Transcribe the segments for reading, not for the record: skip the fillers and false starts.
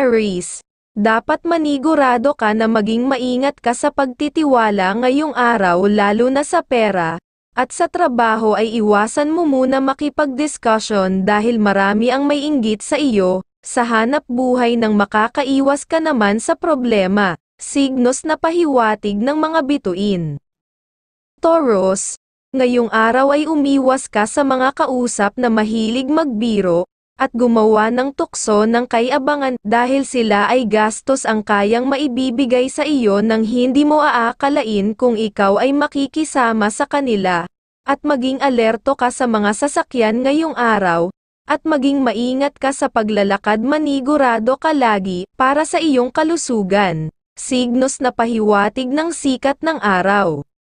Aries, dapat manigurado ka na maging maingat ka sa pagtitiwala ngayong araw lalo na sa pera, at sa trabaho ay iwasan mo muna makipagdiskusyon dahil marami ang may inggit sa iyo, sa hanap buhay nang makakaiwas ka naman sa problema, signos na pahiwatig ng mga bituin. Taurus, ngayong araw ay umiwas ka sa mga kausap na mahilig magbiro, at gumawa ng tukso ng kay-abangan dahil sila ay gastos ang kayang maibibigay sa iyo nang hindi mo aakalain kung ikaw ay makikisama sa kanila, at maging alerto ka sa mga sasakyan ngayong araw, at maging maingat ka sa paglalakad manigurado ka lagi para sa iyong kalusugan, signos na pahiwatig ng sikat ng araw.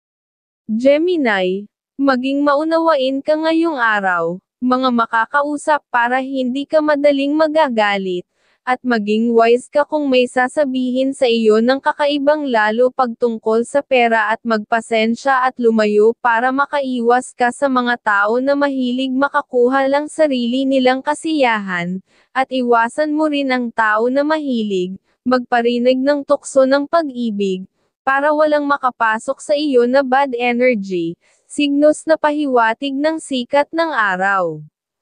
Gemini, maging maunawain ka ngayong araw, mga makakausap para hindi ka madaling magagalit, at maging wise ka kung may sasabihin sa iyo ng kakaibang lalo pagtungkol sa pera at magpasensya at lumayo para makaiwas ka sa mga tao na mahilig makakuha lang sarili nilang kasiyahan, at iwasan mo rin ang tao na mahilig magparinig ng tukso ng pag-ibig, para walang makapasok sa iyo na bad energy, signos na pahiwatig ng sikat ng araw.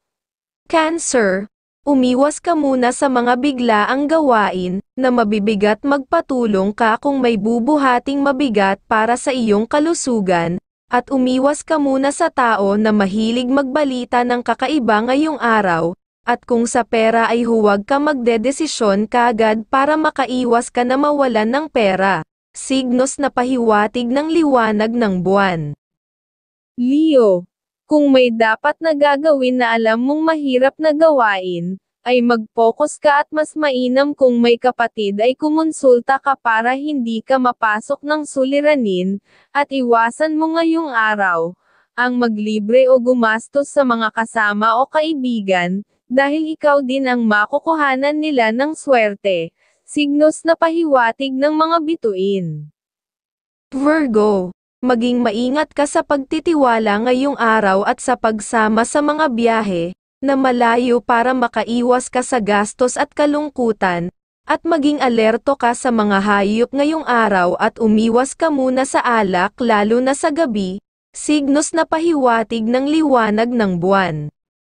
Cancer, umiwas ka muna sa mga biglaang gawain, na mabibigat magpatulong ka kung may bubuhating mabigat para sa iyong kalusugan, at umiwas ka muna sa tao na mahilig magbalita ng kakaiba ngayong araw, at kung sa pera ay huwag ka magdedesisyon kaagad para makaiwas ka na mawalan ng pera, signos na pahiwatig ng liwanag ng buwan. Leo, kung may dapat na gagawin na alam mong mahirap na gawain, ay mag-focus ka at mas mainam kung may kapatid ay kumonsulta ka para hindi ka mapasok ng suliranin, at iwasan mo ngayong araw, ang maglibre o gumastos sa mga kasama o kaibigan, dahil ikaw din ang makukuhanan nila ng swerte, signos na pahiwatig ng mga bituin. Virgo, maging maingat ka sa pagtitiwala ngayong araw at sa pagsama sa mga biyahe na malayo para makaiwas ka sa gastos at kalungkutan, at maging alerto ka sa mga hayop ngayong araw at umiwas ka muna sa alak lalo na sa gabi, signos na pahiwatig ng liwanag ng buwan.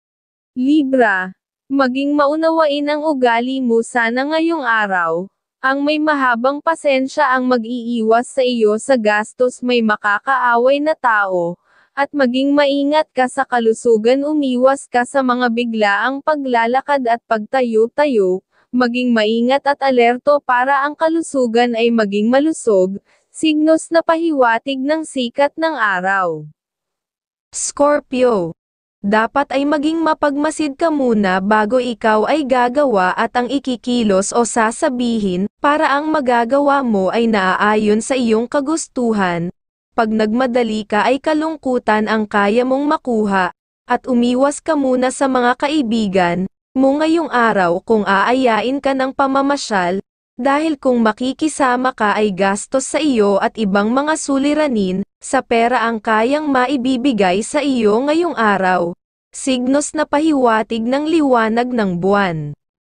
Libra, maging maunawain ang ugali mo sana ngayong araw. Ang may mahabang pasensya ang mag-iiwas sa iyo sa gastos may makakaaway na tao, at maging maingat ka sa kalusugan umiwas ka sa mga biglaang paglalakad at pagtayo-tayo, maging maingat at alerto para ang kalusugan ay maging malusog, signos na pahiwatig ng sikat ng araw. Scorpio, dapat ay maging mapagmasid ka muna bago ikaw ay gagawa at ang ikikilos o sasabihin, para ang magagawa mo ay naaayon sa iyong kagustuhan. Pag nagmadali ka ay kalungkutan ang kaya mong makuha, at umiwas ka muna sa mga kaibigan mo ngayong araw kung aayain ka ng pamamasyal, dahil kung makikisama ka ay gastos sa iyo at ibang mga suliranin, sa pera ang kayang maibibigay sa iyo ngayong araw, signos na pahiwatig ng liwanag ng buwan.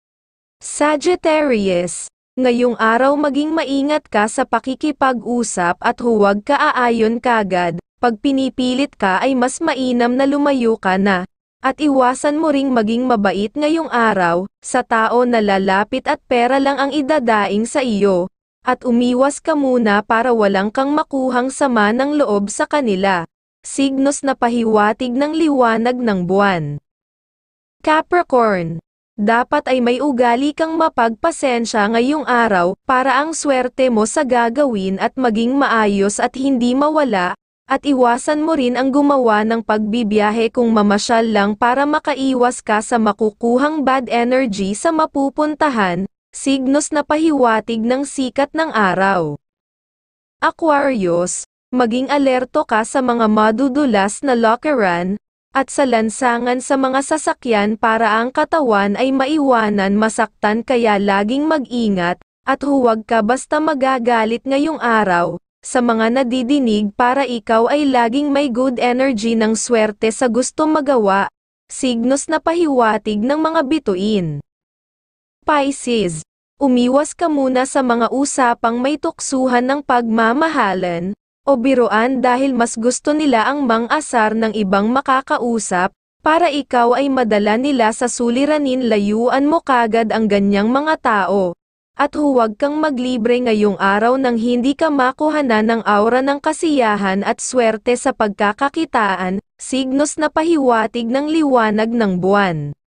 Sagittarius, ngayong araw maging maingat ka sa pakikipag-usap at huwag ka aayon kagad, pag pinipilit ka ay mas mainam na lumayo ka na, at iwasan mo ring maging mabait ngayong araw, sa tao na lalapit at pera lang ang idadaing sa iyo, at umiwas ka muna para walang kang makuhang sama ng loob sa kanila, signos na pahiwatig ng liwanag ng buwan. Capricorn, dapat ay may ugali kang mapagpasensya ngayong araw para ang swerte mo sa gagawin at maging maayos at hindi mawala, at iwasan mo rin ang gumawa ng pagbibiyahe kung mamasyal lang para makaiwas ka sa makukuhang bad energy sa mapupuntahan, signos na pahiwatig ng sikat ng araw. Aquarius, maging alerto ka sa mga madudulas na lokeran, at sa lansangan sa mga sasakyan para ang katawan ay maiwanan masaktan kaya laging mag-ingat, at huwag ka basta magagalit ngayong araw, sa mga nadidinig para ikaw ay laging may good energy ng swerte sa gusto magawa, signos na pahiwatig ng mga bituin. Pisces, Umiwas ka muna sa mga usapang may tuksuhan ng pagmamahalan, o biruan dahil mas gusto nila ang mang-asar ng ibang makakausap, para ikaw ay madala nila sa suliranin. Layuan mo kagad ang ganyang mga tao. At huwag kang maglibre ngayong araw nang hindi ka makuhanan ng aura ng kasiyahan at swerte sa pagkakakitaan, signos na pahiwatig ng liwanag ng buwan.